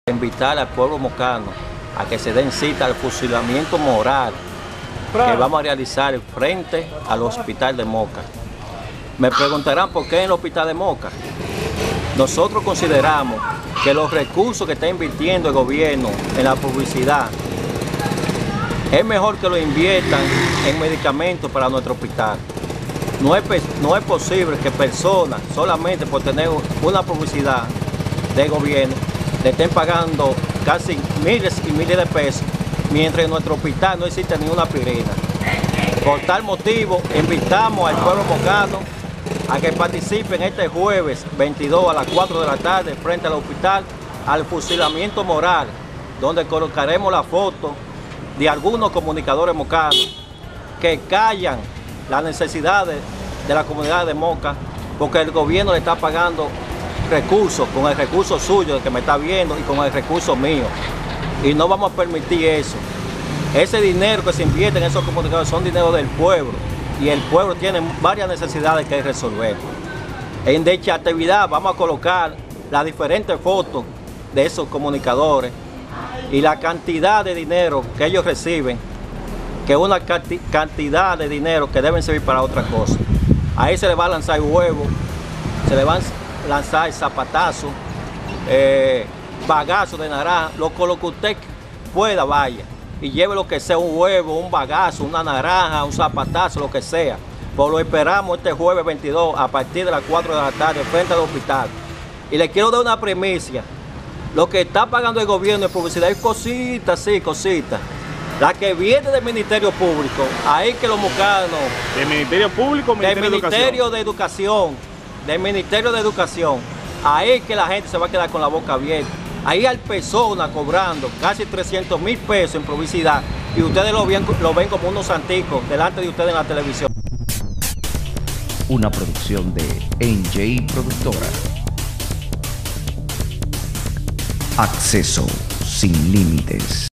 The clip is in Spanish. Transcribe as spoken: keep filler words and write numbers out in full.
Invitar al pueblo mocano a que se den cita al fusilamiento moral que vamos a realizar frente al hospital de Moca. Me preguntarán por qué en el hospital de Moca. Nosotros consideramos que los recursos que está invirtiendo el gobierno en la publicidad es mejor que lo inviertan en medicamentos para nuestro hospital. No es, no es posible que personas, solamente por tener una publicidad de gobierno, le estén pagando casi miles y miles de pesos, mientras en nuestro hospital no existe ni una aspirina. Por tal motivo, invitamos al pueblo mocano a que participen este jueves veintidós a las cuatro de la tarde frente al hospital al fusilamiento moral, donde colocaremos la foto de algunos comunicadores mocanos que callan las necesidades de la comunidad de Moca, porque el gobierno le está pagando recursos, con el recurso suyo que me está viendo y con el recurso mío. Y no vamos a permitir eso. Ese dinero que se invierte en esos comunicadores son dinero del pueblo y el pueblo tiene varias necesidades que resolver. En dicha actividad vamos a colocar las diferentes fotos de esos comunicadores y la cantidad de dinero que ellos reciben, que es una cantidad de dinero que deben servir para otra cosa. Ahí se le va a lanzar huevo, se le van a lanzar zapatazos, eh, bagazos de naranja, lo, lo que usted pueda, vaya, y lleve lo que sea, un huevo, un bagazo, una naranja, un zapatazo, lo que sea. Pues lo esperamos este jueves veintidós a partir de las cuatro de la tarde frente al hospital. Y le quiero dar una primicia. Lo que está pagando el gobierno en publicidad es cositas, sí, cositas. La que viene del Ministerio Público, ahí que los mocanos... ¿Del Ministerio Público o Ministerio Ministerio de Educación? de Educación, del Ministerio de Educación. Ahí que la gente se va a quedar con la boca abierta. Ahí hay personas cobrando casi trescientos mil pesos en publicidad y ustedes lo ven, lo ven como unos santicos delante de ustedes en la televisión. Una producción de N J Productora. Acceso sin límites.